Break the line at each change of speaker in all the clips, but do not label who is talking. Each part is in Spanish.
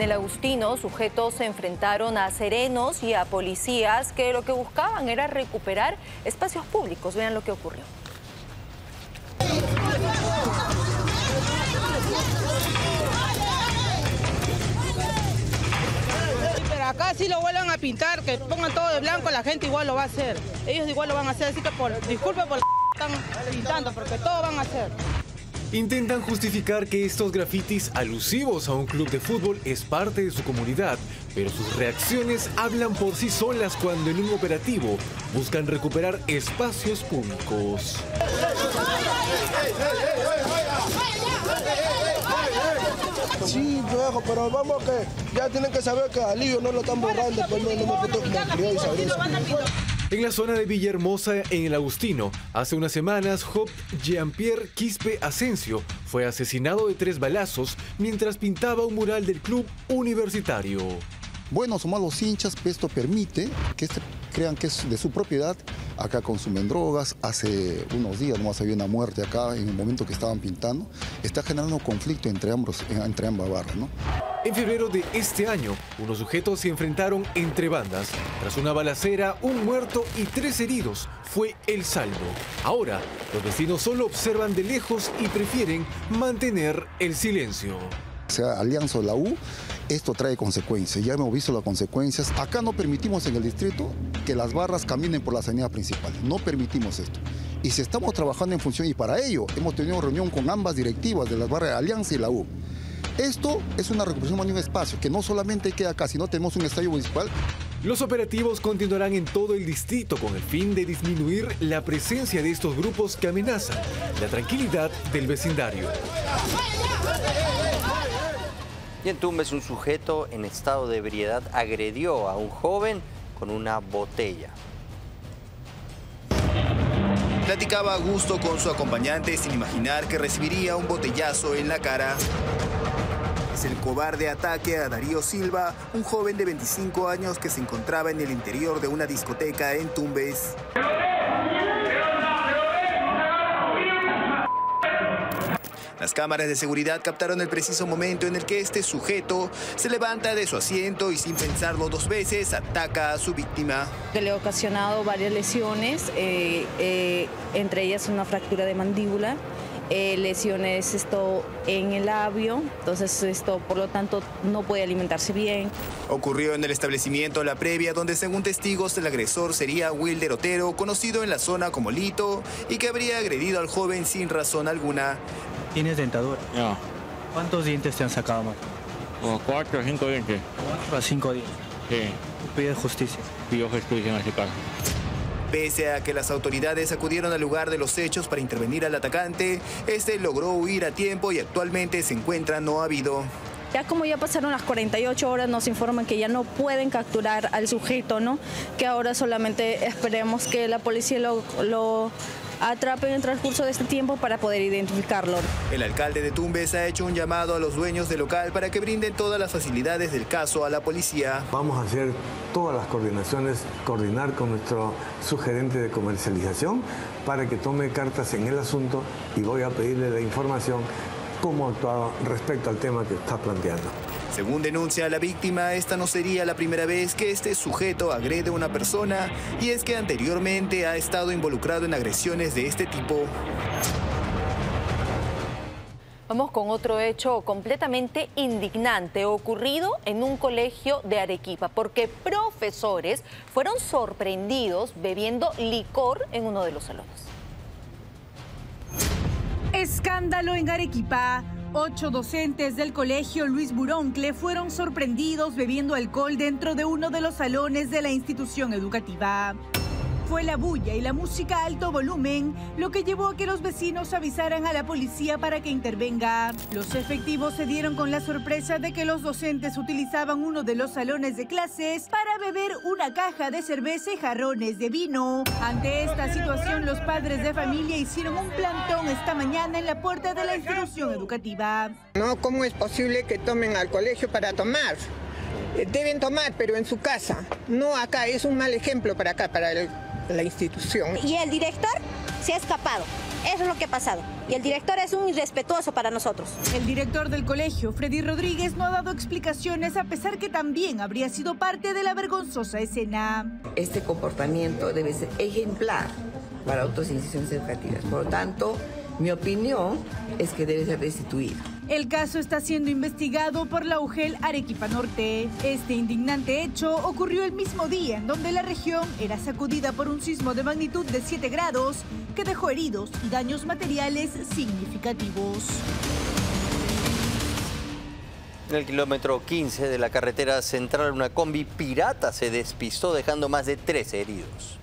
el Agustino, sujetos se enfrentaron a serenos y a policías que lo que buscaban era recuperar espacios públicos. Vean lo que ocurrió.
Pero acá si lo vuelvan a pintar, que pongan todo de blanco, la gente igual lo va a hacer. Ellos igual lo van a hacer, así que disculpen por la están pintando, porque todo van a hacer.
Intentan justificar que estos grafitis alusivos a un club de fútbol es parte de su comunidad, pero sus reacciones hablan por sí solas cuando en un operativo buscan recuperar espacios públicos.
Sí, viejo, pero vamos que ya tienen que saber que a Lío no lo están borrando, pues no me puedo como crió y saber eso.
En la zona de Villahermosa, en el Agustino, hace unas semanas, Job Jean-Pierre Quispe Asensio fue asesinado de 3 balazos mientras pintaba un mural del club universitario.
Buenos o malos hinchas, esto permite que crean que es de su propiedad. Acá consumen drogas. Hace unos días nomás había una muerte acá en el momento que estaban pintando. Está generando conflicto entre ambas barras, ¿no?
En febrero de este año, unos sujetos se enfrentaron entre bandas. Tras una balacera, un muerto y 3 heridos fue el saldo. Ahora, los vecinos solo observan de lejos y prefieren mantener el silencio.
Sea Alianza o la U, esto trae consecuencias. Ya hemos visto las consecuencias. Acá no permitimos en el distrito que las barras caminen por la avenida principal. No permitimos esto. Y si estamos trabajando en función, y para ello hemos tenido reunión con ambas directivas de las barras de Alianza y la U. Esto es una recuperación de un espacio que no solamente queda acá, sino tenemos un estadio municipal.
Los operativos continuarán en todo el distrito con el fin de disminuir la presencia de estos grupos que amenazan la tranquilidad del vecindario.
Y en Tumbes, un sujeto en estado de ebriedad agredió a un joven con una botella.
Platicaba a gusto con su acompañante sin imaginar que recibiría un botellazo en la cara. Es el cobarde ataque a Darío Silva, un joven de 25 años que se encontraba en el interior de una discoteca en Tumbes. Las cámaras de seguridad captaron el preciso momento en el que este sujeto se levanta de su asiento y sin pensarlo 2 veces ataca a su víctima.
Le ha ocasionado varias lesiones, entre ellas una fractura de mandíbula, lesiones en el labio, entonces por lo tanto no puede alimentarse bien.
Ocurrió en el establecimiento La Previa, donde según testigos el agresor sería Wilder Otero, conocido en la zona como Lito, y que habría agredido al joven sin razón alguna.
¿Tienes dentadura?
No.
¿Cuántos dientes te han sacado más?
Como 4 o 5 dientes.
4 a 5 dientes.
Sí.
¿Tú pides justicia?
Pido justicia en ese caso.
Pese a que las autoridades acudieron al lugar de los hechos para intervenir al atacante, este logró huir a tiempo y actualmente se encuentra no habido.
Ya como ya pasaron las 48 horas, nos informan que ya no pueden capturar al sujeto, ¿no? Que ahora solamente esperemos que la policía lo atrape en el transcurso de este tiempo para poder identificarlo.
El alcalde de Tumbes ha hecho un llamado a los dueños del local para que brinden todas las facilidades del caso a la policía.
Vamos a hacer todas las coordinaciones, coordinar con nuestro subgerente de comercialización para que tome cartas en el asunto y voy a pedirle la información cómo actuaba respecto al tema que está planteando.
Según denuncia la víctima, esta no sería la primera vez que este sujeto agrede a una persona, y es que anteriormente ha estado involucrado en agresiones de este tipo.
Vamos con otro hecho completamente indignante ocurrido en un colegio de Arequipa, porque profesores fueron sorprendidos bebiendo licor en uno de los salones.
Escándalo en Arequipa. 8 docentes del colegio Luis Buroncle fueron sorprendidos bebiendo alcohol dentro de uno de los salones de la institución educativa. Fue la bulla y la música a alto volumen lo que llevó a que los vecinos avisaran a la policía para que intervenga. Los efectivos se dieron con la sorpresa de que los docentes utilizaban uno de los salones de clases para beber una caja de cerveza y jarrones de vino. Ante esta situación, los padres de familia hicieron un plantón esta mañana en la puerta de la institución educativa.
No, ¿cómo es posible que tomen al colegio para tomar? Deben tomar, pero en su casa. No acá, es un mal ejemplo para acá, para la institución.
Y el director se ha escapado. Eso es lo que ha pasado. Y el director es un irrespetuoso para nosotros.
El director del colegio, Freddy Rodríguez, no ha dado explicaciones a pesar que también habría sido parte de la vergonzosa escena.
Este comportamiento debe ser ejemplar para otras instituciones educativas. Por lo tanto, mi opinión es que debe ser destituido.
El caso está siendo investigado por la UGEL Arequipa Norte. Este indignante hecho ocurrió el mismo día en donde la región era sacudida por un sismo de magnitud de 7 grados que dejó heridos y daños materiales significativos.
En el kilómetro 15 de la carretera central, una combi pirata se despistó dejando más de 13 heridos.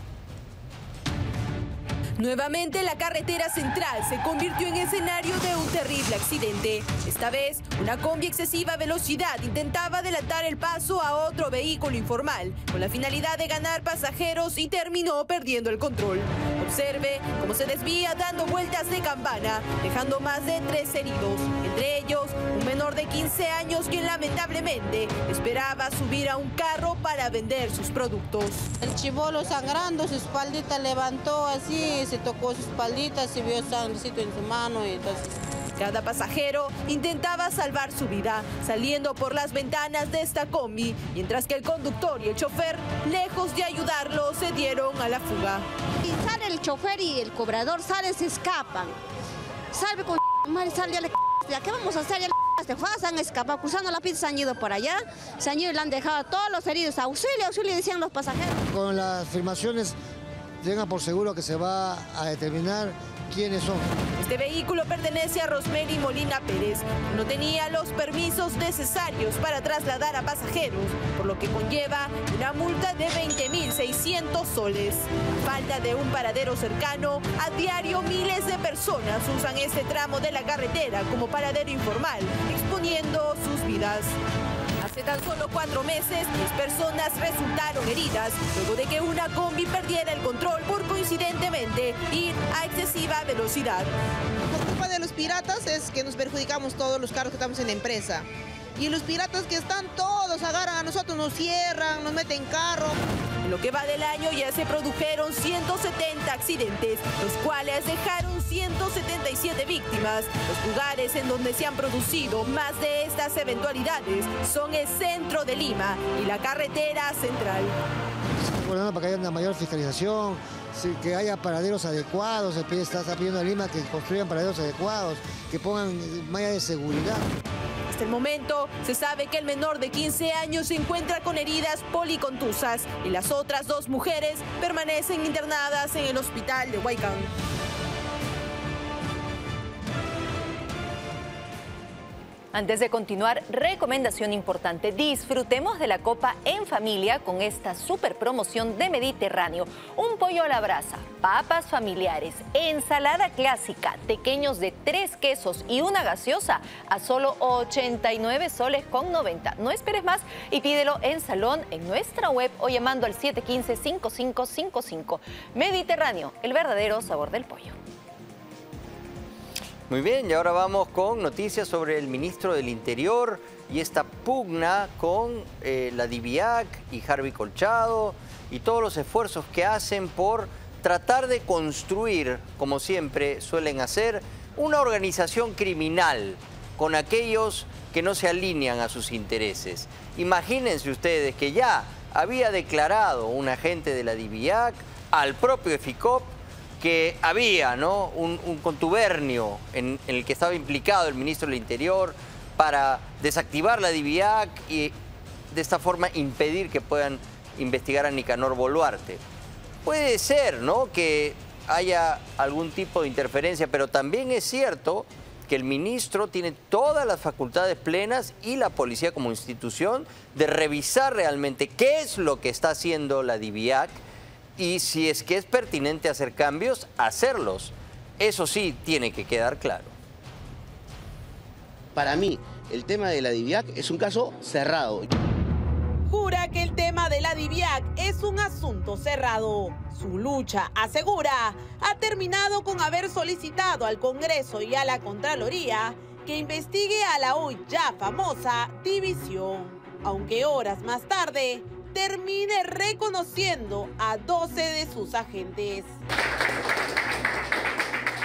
Nuevamente la carretera central se convirtió en escenario de un terrible accidente. Esta vez, una combi a excesiva velocidad intentaba adelantar el paso a otro vehículo informal, con la finalidad de ganar pasajeros y terminó perdiendo el control. Observe cómo se desvía dando vueltas de campana, dejando más de 3 heridos, entre ellos un menor de 15 años quien lamentablemente esperaba subir a un carro para vender sus productos.
El chibolo sangrando, su espaldita levantó así, se tocó su espaldita, se vio sangrecito en su mano y entonces...
Cada pasajero intentaba salvar su vida, saliendo por las ventanas de esta combi, mientras que el conductor y el chofer, lejos de ayudarlo, se dieron a la fuga.
Y sale el chofer y el cobrador, salen, se escapan. Salve con madre, sale ya ¿qué vamos a hacer? Ya se han escapado, cruzando la pista, se han ido por allá, se han ido y le han dejado a todos los heridos. Auxilio, auxilio, decían los pasajeros.
Con las afirmaciones, tengan por seguro que se va a determinar quiénes son.
Este vehículo pertenece a Rosemary Molina Pérez. No tenía los permisos necesarios para trasladar a pasajeros, por lo que conlleva una multa de 20.600 soles. Falta de un paradero cercano, a diario miles de personas usan este tramo de la carretera como paradero informal, exponiendo sus vidas. Hace tan solo 4 meses, 10 personas resultaron heridas luego de que una combi perdiera el control por coincidentemente ir a excesiva velocidad.
Por culpa de los piratas es que nos perjudicamos todos los carros que estamos en la empresa. Y los piratas que están todos, agarran a nosotros, nos cierran, nos meten carro.
En lo que va del año ya se produjeron 170 accidentes, los cuales dejaron 177 víctimas. Los lugares en donde se han producido más de estas eventualidades son el centro de Lima y la carretera central.
Para que haya una mayor fiscalización, que haya paraderos adecuados, se está pidiendo a Lima que construyan paraderos adecuados, que pongan mallas de seguridad.
Hasta el momento se sabe que el menor de 15 años se encuentra con heridas policontusas y las otras 2 mujeres permanecen internadas en el hospital de Huaycán.
Antes de continuar, recomendación importante, disfrutemos de la copa en familia con esta super promoción de Mediterráneo. Un pollo a la brasa, papas familiares, ensalada clásica, tequeños de 3 quesos y una gaseosa a solo 89 soles con 90. No esperes más y pídelo en Salón, en nuestra web o llamando al 715-5555. Mediterráneo, el verdadero sabor del pollo.
Muy bien, y ahora vamos con noticias sobre el ministro del Interior y esta pugna con la DIVIAC y Harvey Colchado y todos los esfuerzos que hacen por tratar de construir, como siempre suelen hacer, una organización criminal con aquellos que no se alinean a sus intereses. Imagínense ustedes que ya había declarado un agente de la DIVIAC al propio EFICOP que había, ¿no?, un contubernio en el que estaba implicado el ministro del Interior para desactivar la DIVIAC y de esta forma impedir que puedan investigar a Nicanor Boluarte. Puede ser, ¿no?, que haya algún tipo de interferencia, pero también es cierto que el ministro tiene todas las facultades plenas y la policía como institución de revisar realmente qué es lo que está haciendo la DIVIAC y si es que es pertinente hacer cambios, hacerlos. Eso sí tiene que quedar claro.
Para mí, el tema de la DIVIAC es un caso cerrado.
Jura que el tema de la DIVIAC es un asunto cerrado. Su lucha, asegura, ha terminado con haber solicitado al Congreso y a la Contraloría que investigue a la hoy ya famosa división. Aunque horas más tarde termine reconociendo a 12 de sus agentes.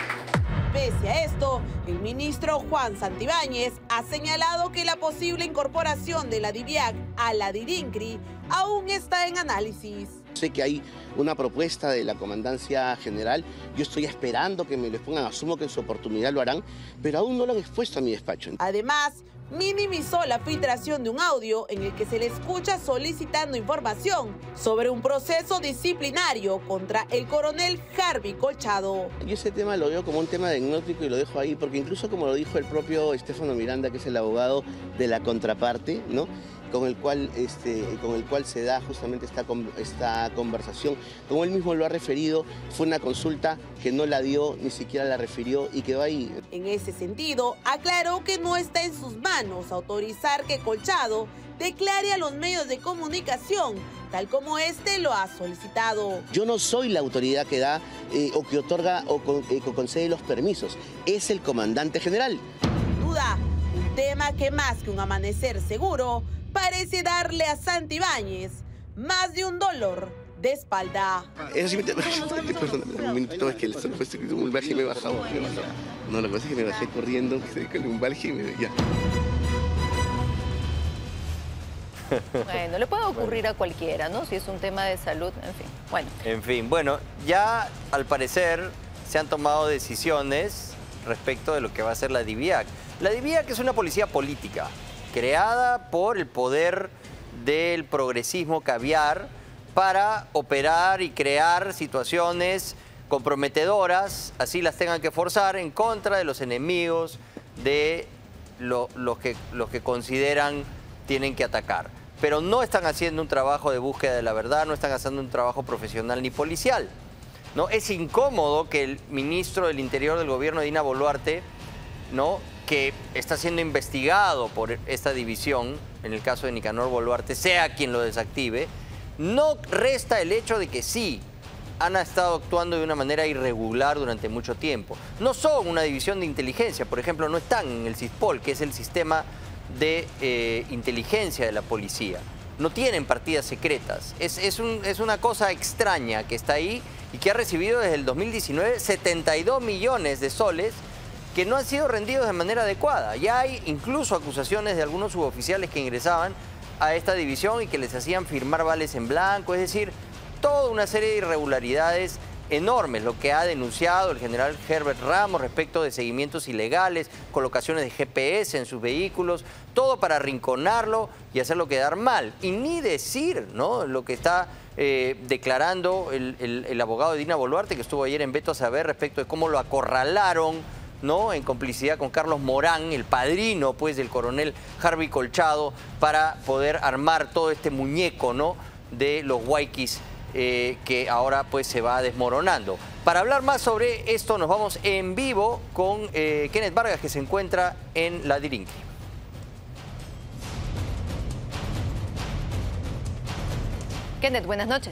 Pese a esto, el ministro Juan Santibáñez ha señalado que la posible incorporación de la DIVIAC a la DIRINCRI aún está en análisis.
Sé que hay una propuesta de la Comandancia General, yo estoy esperando que me lo pongan, asumo que en su oportunidad lo harán, pero aún no lo han expuesto a mi despacho.
Además, minimizó la filtración de un audio en el que se le escucha solicitando información sobre un proceso disciplinario contra el coronel Harvey Colchado.
Yo ese tema lo veo como un tema anecdótico y lo dejo ahí, porque incluso como lo dijo el propio Estefano Miranda, que es el abogado de la contraparte, ¿no?, con el cual se da justamente esta conversación. Como él mismo lo ha referido, fue una consulta que no la dio, ni siquiera la refirió y quedó ahí.
En ese sentido, aclaró que no está en sus manos autorizar que Colchado declare a los medios de comunicación, tal como este lo ha solicitado.
Yo no soy la autoridad que da o que otorga o que concede los permisos, es el comandante general.
Sin duda, un tema que más que un amanecer seguro, parece darle a Santibáñez más de un dolor de espalda.
Eso sí un minuto, es que el lumbalgia me he bajado. No, lo que pasa es que me bajé corriendo con el lumbalgia y ya.
Bueno, le puede ocurrir a cualquiera, ¿no? Si es un tema de salud, en fin. Bueno.
En fin, bueno, ya al parecer se han tomado decisiones respecto de lo que va a ser la DIVIAC. La DIVIAC es una policía política, creada por el poder del progresismo caviar para operar y crear situaciones comprometedoras, así las tengan que forzar, en contra de los enemigos de los que consideran tienen que atacar. Pero no están haciendo un trabajo de búsqueda de la verdad, no están haciendo un trabajo profesional ni policial, ¿no? Es incómodo que el ministro del Interior del gobierno, Dina Boluarte, ¿no?, que está siendo investigado por esta división, en el caso de Nicanor Boluarte, sea quien lo desactive, no resta el hecho de que sí han estado actuando de una manera irregular durante mucho tiempo. No son una división de inteligencia, por ejemplo, no están en el CISPOL, que es el sistema de inteligencia de la policía. No tienen partidas secretas. Es una cosa extraña que está ahí y que ha recibido desde el 2019 72 millones de soles que no han sido rendidos de manera adecuada. Ya hay incluso acusaciones de algunos suboficiales que ingresaban a esta división y que les hacían firmar vales en blanco, es decir, toda una serie de irregularidades enormes, lo que ha denunciado el general Herbert Ramos respecto de seguimientos ilegales, colocaciones de GPS en sus vehículos, todo para arrinconarlo y hacerlo quedar mal. Y ni decir, ¿no?, lo que está declarando el abogado de Dina Boluarte, que estuvo ayer en Veto a Saber, respecto de cómo lo acorralaron, ¿no?, en complicidad con Carlos Morán, el padrino pues del coronel Harvey Colchado, para poder armar todo este muñeco, ¿no?, de los huayquis que ahora pues se va desmoronando. Para hablar más sobre esto nos vamos en vivo con Kenneth Vargas, que se encuentra en la DIRINCRI.
Kenneth, buenas noches.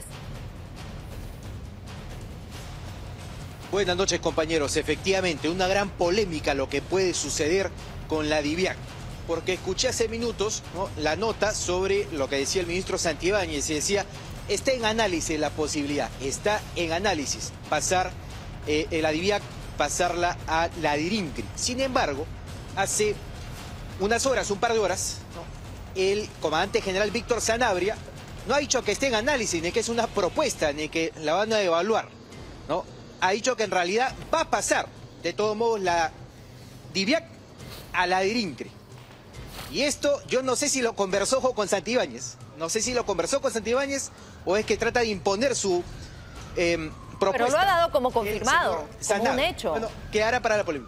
Buenas noches, compañeros. Efectivamente, una gran polémica lo que puede suceder con la DIVIAC. Porque escuché hace minutos, ¿no?, la nota sobre lo que decía el ministro Santibáñez y decía, está en análisis la posibilidad, está en análisis pasar la DIVIAC, pasarla a la DIRINCRI. Sin embargo, hace unas horas, un par de horas, ¿no?, el comandante general Víctor Sanabria no ha dicho que esté en análisis, ni que es una propuesta, ni que la van a evaluar, ¿no? Ha dicho que en realidad va a pasar, de todos modos, la DIVIAC a la DIRINCRI. Y esto yo no sé si lo conversó con Santibáñez. No sé si lo conversó con Santibáñez o es que trata de imponer su propuesta.
Pero lo ha dado como confirmado, como un hecho.
Bueno, quedará para la polémica.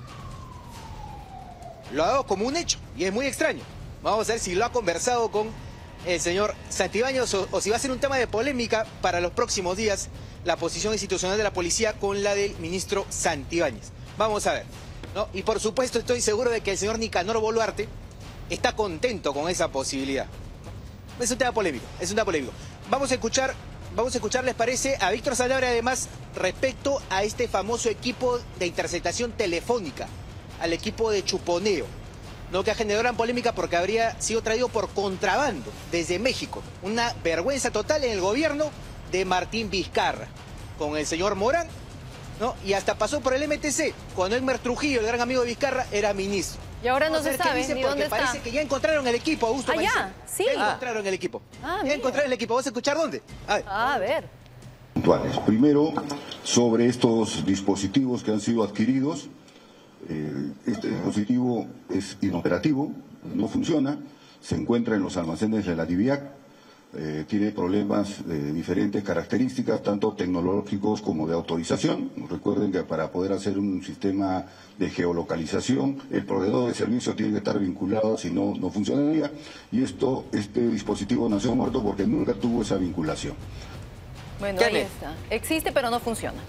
Lo ha dado como un hecho y es muy extraño. Vamos a ver si lo ha conversado con el señor Santibáñez o si va a ser un tema de polémica para los próximos días la posición institucional de la policía con la del ministro Santibáñez. Vamos a ver, ¿no? Y por supuesto estoy seguro de que el señor Nicanor Boluarte está contento con esa posibilidad. Es un tema polémico, es un tema polémico. Vamos a escuchar, ¿les parece?, a Víctor Sanabria, además, respecto a este famoso equipo de interceptación telefónica, al equipo de chuponeo, ¿no?, que ha generado gran polémica porque habría sido traído por contrabando desde México. Una vergüenza total en el gobierno de Martín Vizcarra, con el señor Morán ¿no? Y hasta pasó por el MTC, cuando Elmer Trujillo, el gran amigo de Vizcarra, era ministro.
Y ahora no
Vamos a
se
ver qué
sabe
dice,
ni
porque
dónde está.
parece que ya encontraron el equipo, Augusto.
Ah, ya,
Maricel.
sí.
Ya encontraron el equipo. Ya encontraron el equipo. ¿Vas a escuchar dónde?
A ver.
Puntuales. Primero, sobre estos dispositivos que han sido adquiridos. Este dispositivo es inoperativo, no funciona, se encuentra en los almacenes de la DIVIAC, tiene problemas de diferentes características, tanto tecnológicos como de autorización. Recuerden que para poder hacer un sistema de geolocalización, el proveedor de servicio tiene que estar vinculado, si no, no funcionaría. Y este dispositivo nació muerto porque nunca tuvo esa vinculación.
Bueno, ahí está. Existe, pero no funciona.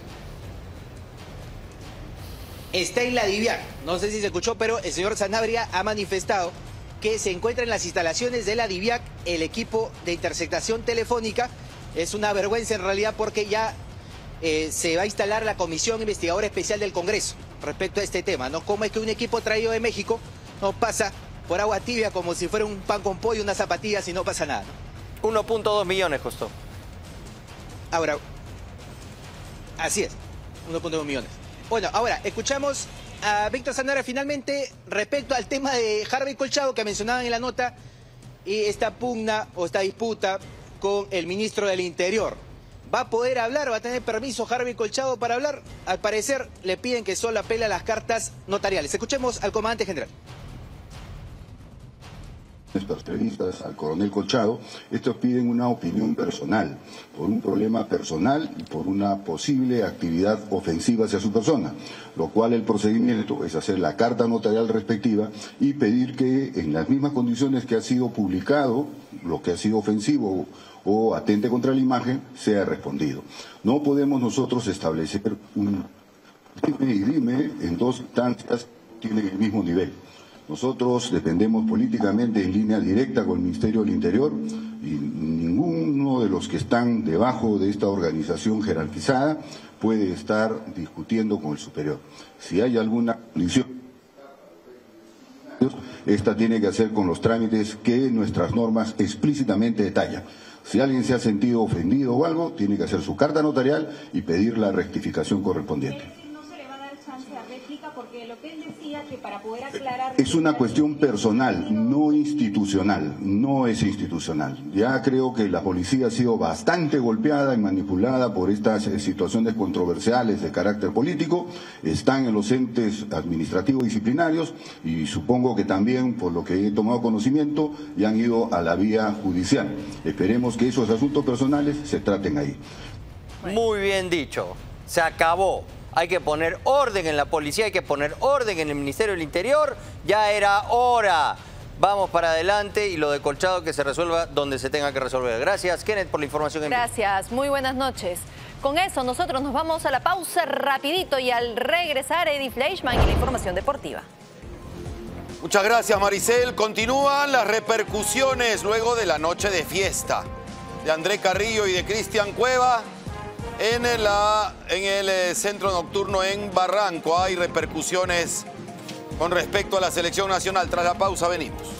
Está en la DIVIAC. No sé si se escuchó, pero el señor Sanabria ha manifestado que se encuentra en las instalaciones de la DIVIAC el equipo de interceptación telefónica. Es una vergüenza en realidad porque ya se va a instalar la Comisión Investigadora Especial del Congreso respecto a este tema, ¿no? Cómo es que un equipo traído de México no pasa por agua tibia como si fuera un pan con pollo, unas zapatillas y no pasa nada, ¿no?
1.2 millones costó.
Ahora, así es, 1.2 millones. Bueno, ahora, escuchamos a Víctor Sanabria finalmente respecto al tema de Harvey Colchado que mencionaban en la nota y esta pugna o esta disputa con el ministro del Interior. ¿Va a poder hablar? ¿Va a tener permiso Harvey Colchado para hablar? Al parecer le piden que solo apele a las cartas notariales. Escuchemos al comandante general.
Periodistas, al coronel Colchado, estos piden una opinión personal, por un problema personal y por una posible actividad ofensiva hacia su persona, lo cual el procedimiento es hacer la carta notarial respectiva y pedir que en las mismas condiciones que ha sido publicado, lo que ha sido ofensivo o atente contra la imagen, sea respondido. No podemos nosotros establecer un dime en dos instancias que tienen el mismo nivel. Nosotros dependemos políticamente en línea directa con el Ministerio del Interior y ninguno de los que están debajo de esta organización jerarquizada puede estar discutiendo con el superior. Si hay alguna condición, esta tiene que hacer con los trámites que nuestras normas explícitamente detallan. Si alguien se ha sentido ofendido o algo, tiene que hacer su carta notarial y pedir la rectificación correspondiente.
Porque lo que él decía que para poder aclarar...
Es una cuestión personal, no institucional, no es institucional. Ya creo que la policía ha sido bastante golpeada y manipulada por estas situaciones controversiales de carácter político, están en los entes administrativos disciplinarios y supongo que también, por lo que he tomado conocimiento, ya han ido a la vía judicial. Esperemos que esos asuntos personales se traten ahí.
Muy bien dicho, se acabó. Hay que poner orden en la policía, hay que poner orden en el Ministerio del Interior. Ya era hora. Vamos para adelante y lo de Colchado que se resuelva donde se tenga que resolver. Gracias, Kenneth, por la información.
Gracias, muy buenas noches. Con eso nosotros nos vamos a la pausa rapidito y al regresar Eddie Fleischmann y la información deportiva.
Muchas gracias, Maricel. Continúan las repercusiones luego de la noche de fiesta de André Carrillo y de Cristian Cueva. En el centro nocturno en Barranco hay repercusiones con respecto a la selección nacional. Tras la pausa venimos.